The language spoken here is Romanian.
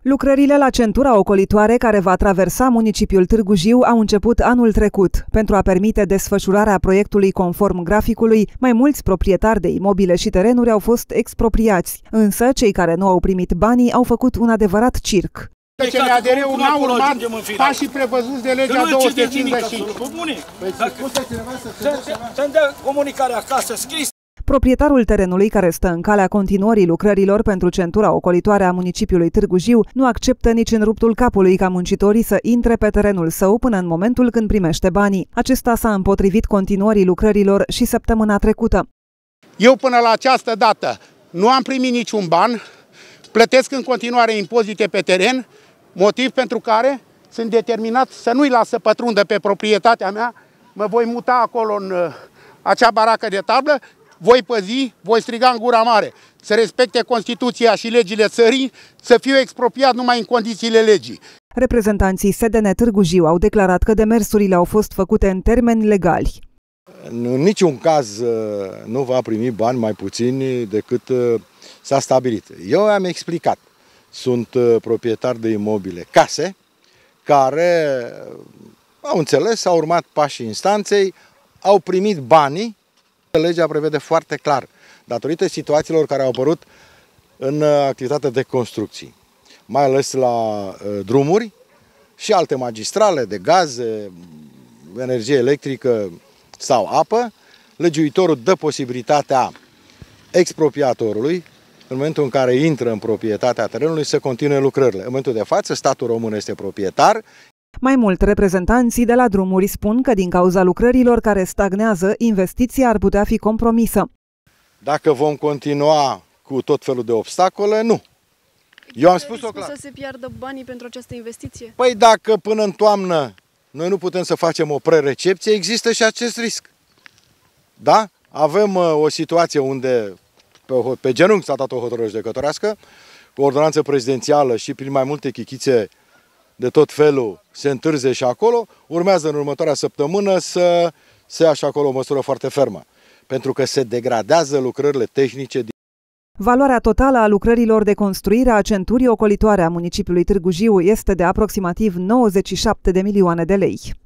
Lucrările la centura ocolitoare care va traversa municipiul Târgu Jiu au început anul trecut. Pentru a permite desfășurarea proiectului conform graficului, mai mulți proprietari de imobile și terenuri au fost expropriați, însă cei care nu au primit banii au făcut un adevărat circ. CNADR-ul n-a urmat pașii prevăzuți de legea 255. Să-mi dea comunicarea acasă scris. Proprietarul terenului care stă în calea continuării lucrărilor pentru centura ocolitoare a municipiului Târgu Jiu nu acceptă nici în ruptul capului ca muncitorii să intre pe terenul său până în momentul când primește banii. Acesta s-a împotrivit continuării lucrărilor și săptămâna trecută. Eu până la această dată nu am primit niciun ban, plătesc în continuare impozite pe teren, motiv pentru care sunt determinat să nu-i las să pătrundă pe proprietatea mea, mă voi muta acolo în acea baracă de tablă, voi păzi, voi striga în gura mare, să respecte Constituția și legile țării, să fiu expropriat numai în condițiile legii. Reprezentanții SDN Târgu Jiu au declarat că demersurile au fost făcute în termeni legali. În niciun caz nu va primi bani mai puțini decât s-a stabilit. Eu am explicat. Sunt proprietari de imobile, case, care au înțeles, au urmat pașii instanței, au primit banii. Legea prevede foarte clar, datorită situațiilor care au apărut în activitatea de construcții, mai ales la drumuri și alte magistrale de gaze, energie electrică sau apă, legiuitorul dă posibilitatea expropriatorului, în momentul în care intră în proprietatea terenului, să continue lucrările. În momentul de față, statul român este proprietar. Mai mult, reprezentanții de la drumuri spun că din cauza lucrărilor care stagnează, investiția ar putea fi compromisă. Dacă vom continua cu tot felul de obstacole, nu. Eu am spus-o clar. Să se piardă banii pentru această investiție? Păi dacă până în toamnă noi nu putem să facem o prerecepție, există și acest risc. Da? Avem o situație unde pe genunchi s-a dat o hotărâre judecătorească, cu ordonanță prezidențială și prin mai multe chichițe de tot felul se întârzie și acolo, urmează în următoarea săptămână să se ia și acolo o măsură foarte fermă, pentru că se degradează lucrările tehnice. Valoarea totală a lucrărilor de construire a centurii ocolitoare a municipiului Târgu Jiu este de aproximativ 97 de milioane de lei.